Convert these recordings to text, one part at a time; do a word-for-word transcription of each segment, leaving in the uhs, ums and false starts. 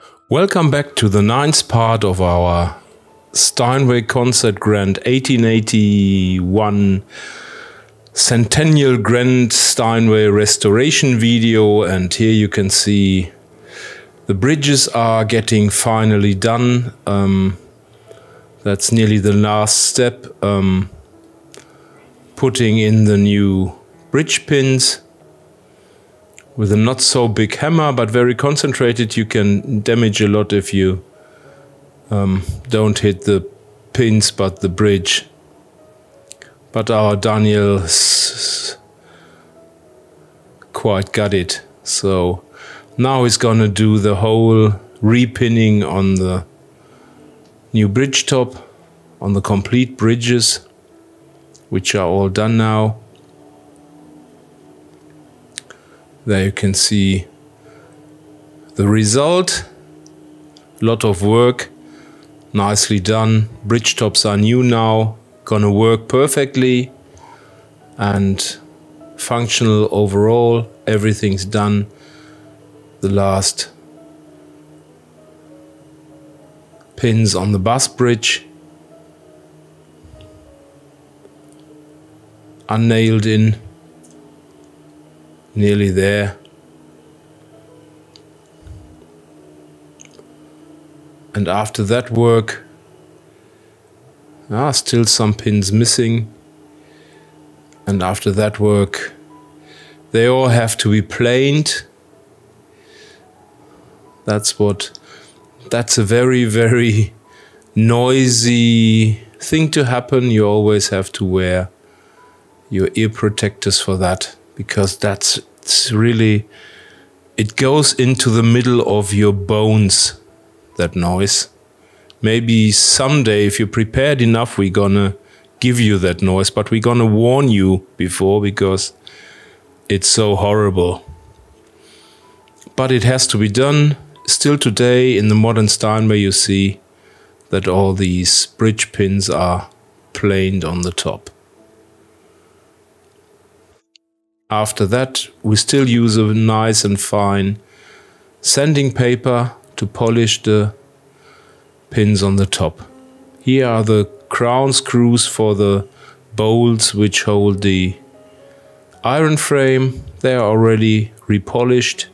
Welcome back to the ninth part of our Steinway Concert Grand eighteen eighty-one Centennial Grand Steinway restoration video, and here you can see the bridges are getting finally done. Um, that's nearly the last step, um, putting in the new bridge pins. With a not so big hammer, but very concentrated, you can damage a lot if you um, don't hit the pins but the bridge. But our Daniel quite got it. So now he's gonna do the whole repinning on the new bridge top, on the complete bridges, which are all done now. There you can see the result. A lot of work, nicely done. Bridge tops are new now, gonna work perfectly and functional overall. Everything's done. The last pins on the bus bridge are nailed in. Nearly there. And after that work, ah, still some pins missing. And after that work, they all have to be planed. That's what, that's a very, very noisy thing to happen. You always have to wear your ear protectors for that, because that's it's really, it goes into the middle of your bones, that noise. Maybe someday, if you're prepared enough, we're gonna give you that noise, but we're gonna warn you before, because it's so horrible. But it has to be done. Still today, in the modern Steinway, you see that all these bridge pins are planed on the top. After that, we still use a nice and fine sanding paper to polish the pins on the top. Here are the crown screws for the bolts which hold the iron frame. They are already repolished.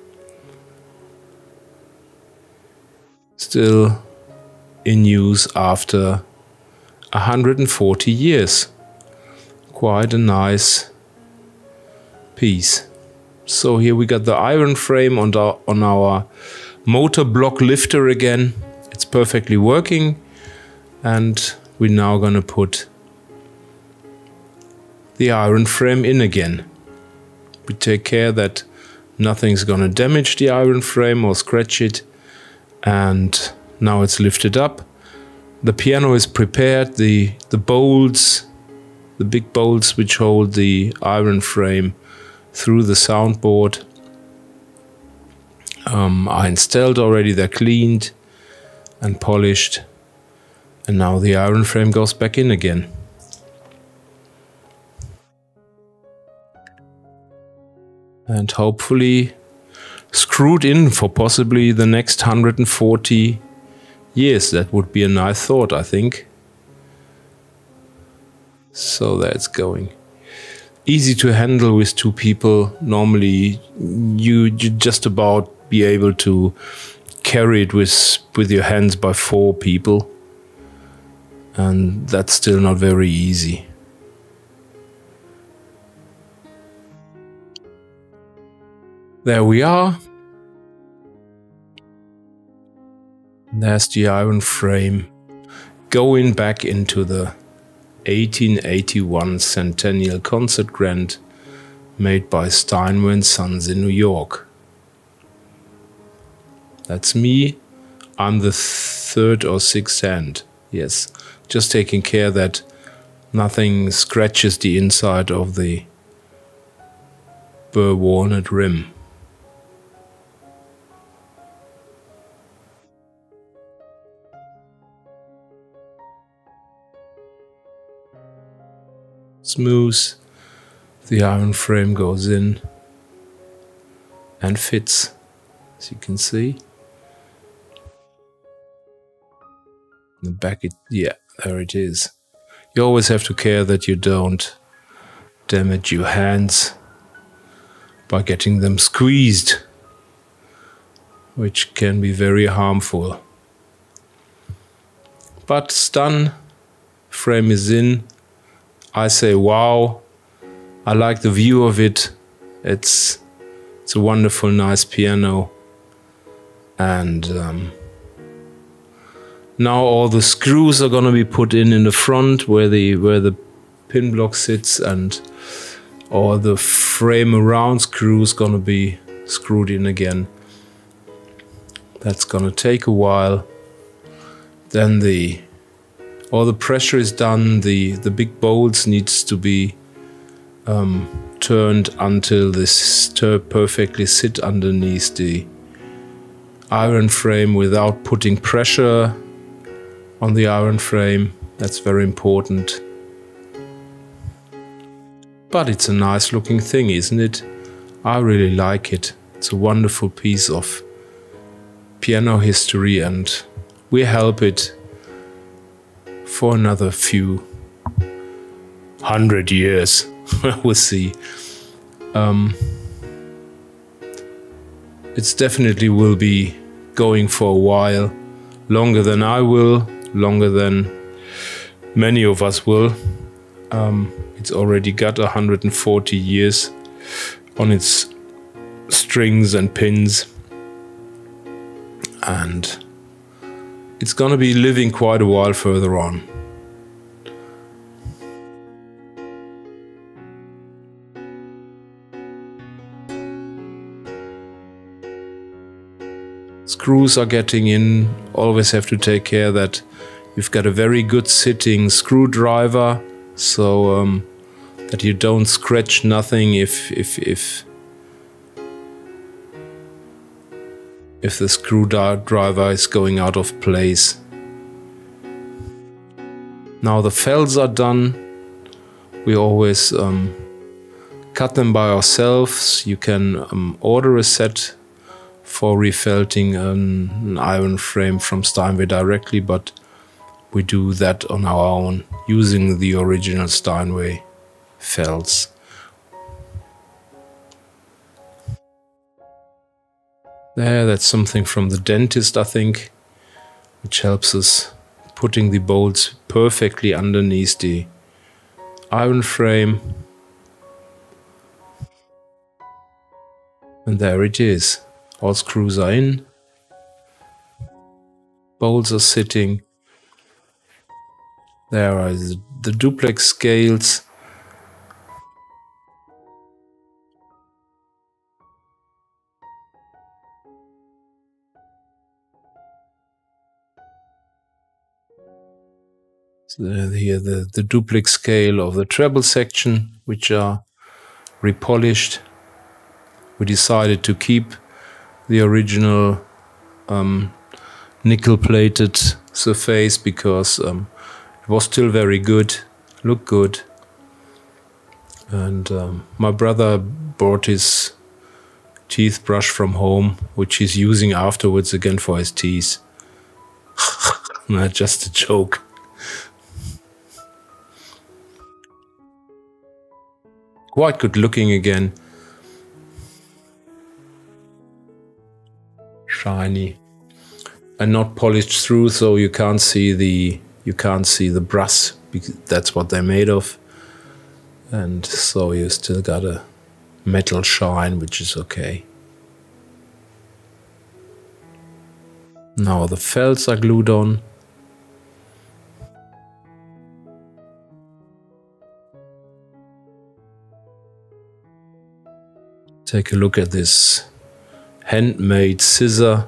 Still in use after one hundred forty years. Quite a nice piece. So here we got the iron frame on our, on our motor block lifter again. It's perfectly working, and we're now gonna put the iron frame in again. We take care that nothing's gonna damage the iron frame or scratch it, and now it's lifted up. The piano is prepared. The, the bolts, the big bolts which hold the iron frame through the soundboard um, are installed already. They're cleaned and polished, and now the iron frame goes back in again. And hopefully screwed in for possibly the next one hundred forty years. That would be a nice thought, I think. So that's going. Easy to handle with two people. Normally you, you just about be able to carry it with, with your hands by four people. And that's still not very easy. There we are. There's the iron frame going back into the eighteen eighty-one Centennial Concert Grand made by Steinway and Sons in New York. That's me. I'm the third or sixth hand. Yes, just taking care that nothing scratches the inside of the burr walnut rim. Smooth, the iron frame goes in and fits, as you can see. The back, it, yeah, there it is. You always have to care that you don't damage your hands by getting them squeezed, which can be very harmful. But it's done, frame is in. I say wow, I like the view of it. It's it's a wonderful, nice piano. And um, now all the screws are gonna be put in in the front where the where the pin block sits, and all the frame around screws gonna be screwed in again. That's gonna take a while. Then the all the pressure is done. The the big bolts needs to be um, turned until this perfectly sit underneath the iron frame without putting pressure on the iron frame. That's very important. But it's a nice looking thing, isn't it? I really like it. It's a wonderful piece of piano history, and we help it for another few hundred years. We'll see. Um, it's definitely will be going for a while, longer than I will, longer than many of us will. Um, it's already got one hundred forty years on its strings and pins, and it's gonna be living quite a while further on. Screws are getting in. Always have to take care that you've got a very good sitting screwdriver, so um, that you don't scratch nothing if if if if the screwdriver is going out of place. Now the felts are done. We always um, cut them by ourselves. You can um, order a set for refelting an, an iron frame from Steinway directly, but we do that on our own using the original Steinway felts. There, that's something from the dentist, I think, which helps us putting the bolts perfectly underneath the iron frame. And there it is. All screws are in. Bolts are sitting. There are the duplex scales. So here the, the duplex scale of the treble section, which are repolished. We decided to keep the original um, nickel-plated surface because um, it was still very good, looked good. And um, my brother brought his teeth brush from home, which he's using afterwards again for his teeth. Not just a joke. Quite good looking again. Shiny. And not polished through, so you can't see the you can't see the brass, because that's what they're made of. And so you still got a metal shine, which is okay. Now the felts are glued on. Take a look at this handmade scissor.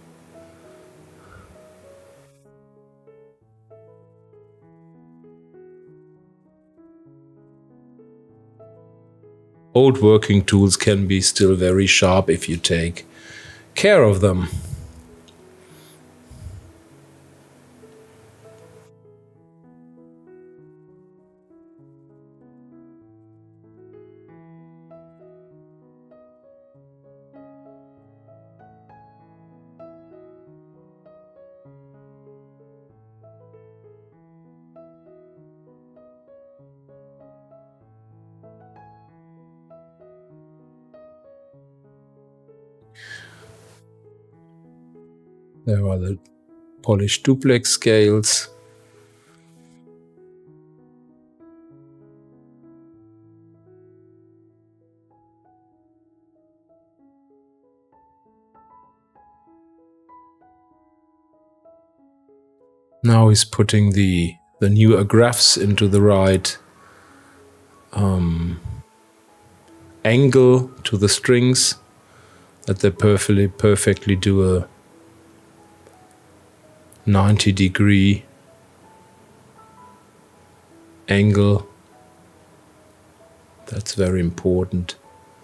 Old working tools can be still very sharp if you take care of them. There are the polished duplex scales. Now he's putting the, the new agraffes into the right um, angle to the strings, that they perfectly, perfectly do a ninety degree angle. That's very important.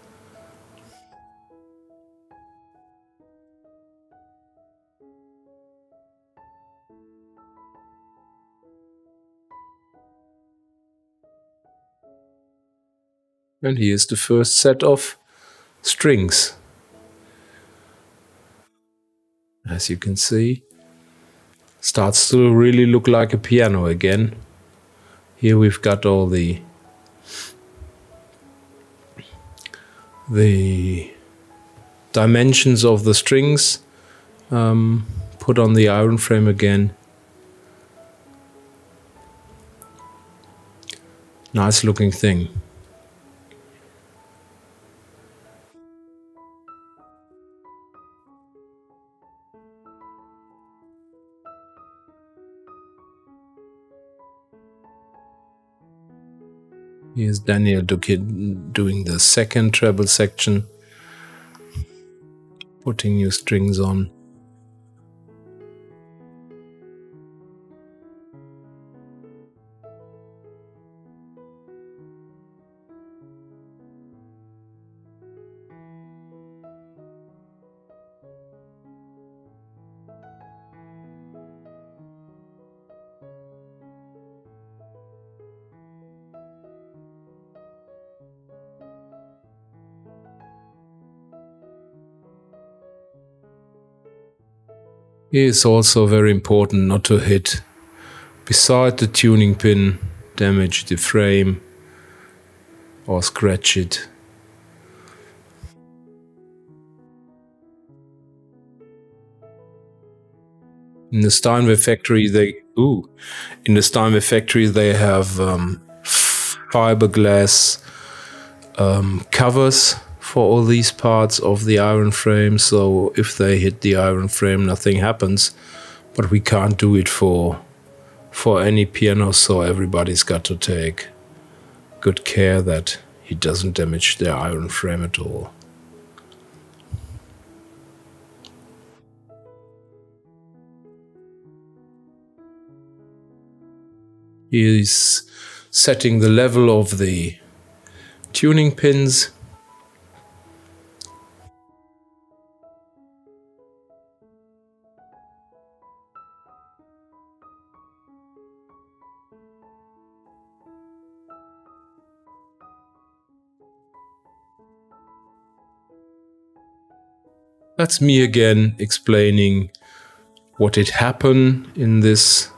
And here's the first set of strings. As you can see, starts to really look like a piano again. Here we've got all the the dimensions of the strings um, put on the iron frame again. Nice looking thing. Here's Daniel doing the second treble section, putting new strings on. It is also very important not to hit beside the tuning pin, damage the frame or scratch it. In the Steinway factory, they ooh, in the Steinway factory they have um, fiberglass um, covers for all these parts of the iron frame, so if they hit the iron frame nothing happens, but we can't do it for for any piano, so everybody's got to take good care that he doesn't damage the iron frame at all. He is setting the level of the tuning pins. That's me again explaining what did happen in this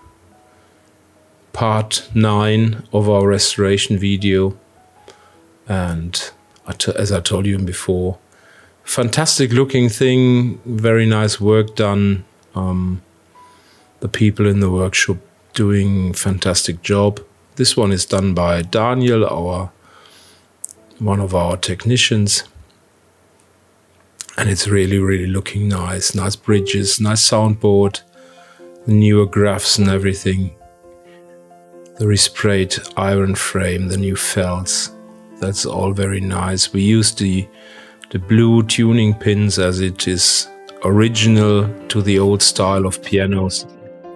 part nine of our restoration video. And as I told you before, fantastic looking thing, very nice work done. Um, the people in the workshop doing fantastic job. This one is done by Daniel, our one of our technicians. And it's really, really looking nice. Nice bridges, nice soundboard, the newer graphs and everything. The resprayed iron frame, the new felts. That's all very nice. We use the, the blue tuning pins as it is original to the old style of pianos.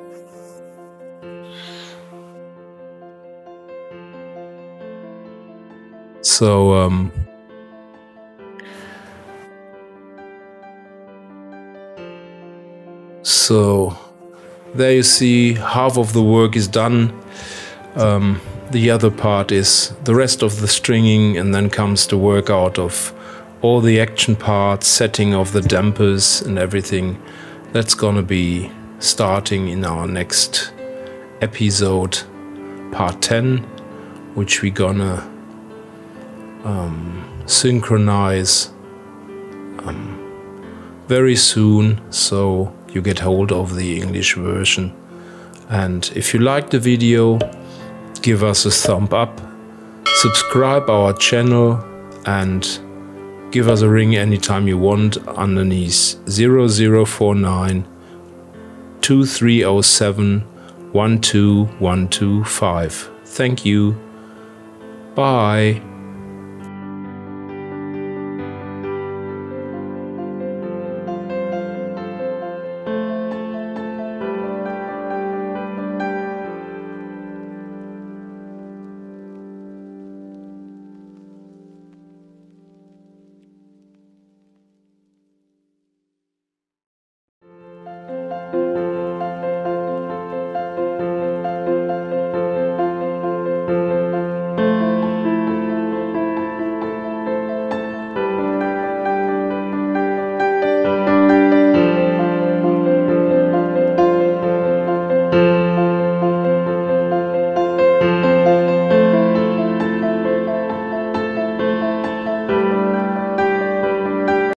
So, um, So there you see half of the work is done. Um, the other part is the rest of the stringing, and then comes the work out of all the action parts, setting of the dampers and everything. That's gonna be starting in our next episode, part ten, which we're gonna um, synchronize um, very soon. So you get hold of the English version. And if you like the video, give us a thumb up, subscribe our channel, and give us a ring anytime you want underneath zero zero four nine, two three zero seven, one two one two five. Thank you. Bye.